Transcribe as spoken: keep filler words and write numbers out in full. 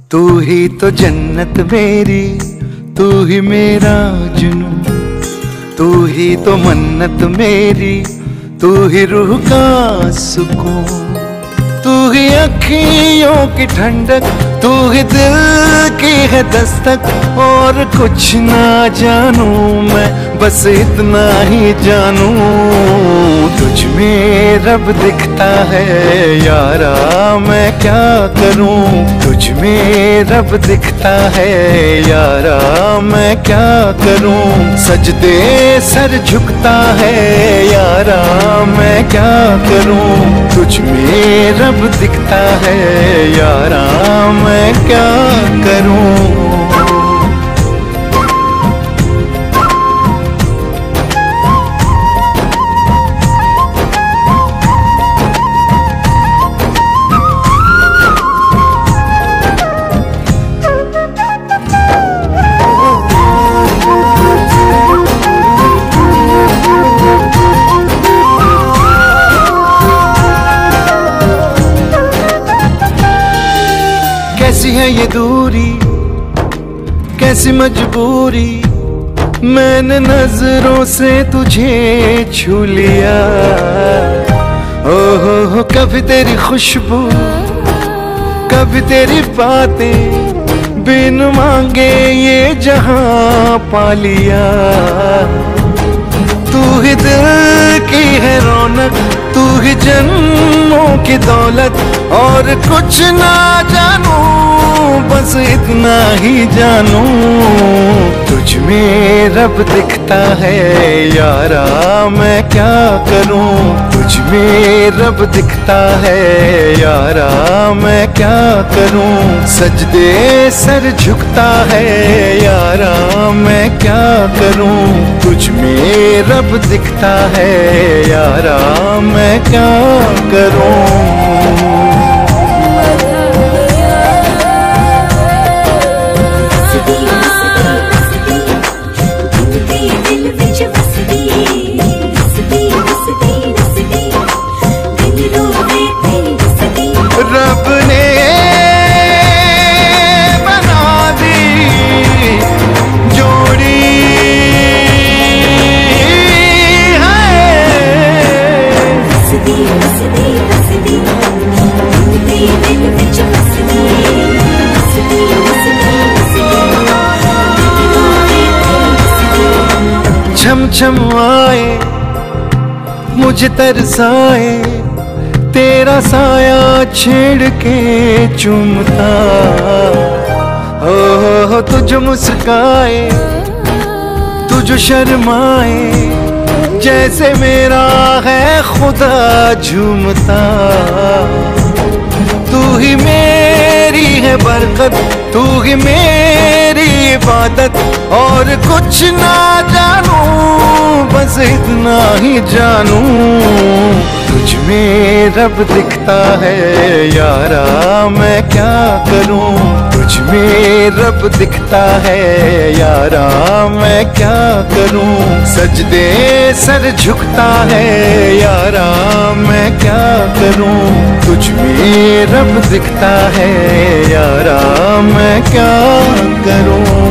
तू ही तो जन्नत मेरी, तू ही मेरा जुनू, तू ही तो मन्नत मेरी, तू ही रूह का सुकून, तू ही अखियों की ठंडक, तू ही दिल की है दस्तक। और कुछ ना जानू मैं, बस इतना ही जानू, तुझ में रब दिखता है यारा, मैं क्या करूं। तुझ में रब दिखता है यारा, मैं क्या करूं। सजदे सर झुकता है यारा, मैं क्या करूं। तुझ में रब दिखता है यारा, मैं क्या करूं। कैसी है ये दूरी, कैसी मजबूरी, मैंने नजरों से तुझे छू लिया। ओ हो हो कभी तेरी खुशबू, कभी तेरी बातें, बिन मांगे ये जहां पा लिया। तू ही दिल की है रौनक, तू ही जन्मों की दौलत। और कुछ ना जानू, बस इतना ही जानू, तुझ में रब दिखता है यारा, मैं क्या करूं। तुझ में रब दिखता है यारा, मैं क्या करूं। सजदे सर झुकता है यारा, मैं क्या करूं। तुझ में रब दिखता है यारा, मैं क्या करूं। रब ने बना दी जोड़ी छम छम आए मुझे तरसाए, तेरा साया छेड़ के चूमता। हो हो तुझ मुस्काए, तुझ शर्माए, जैसे मेरा है खुदा झूमता। तू ही मेरी है बरकत, तू ही मेरी इबादत। और कुछ ना जानू, बस इतना ही जानू, तुझ में रब दिखता है यारा, मैं क्या करूं। तुझ में रब दिखता है यारा, मैं क्या करूं। सजदे सर झुकता है यारा, मैं क्या करूं। तुझ में रब दिखता है यारा, मैं क्या करूं।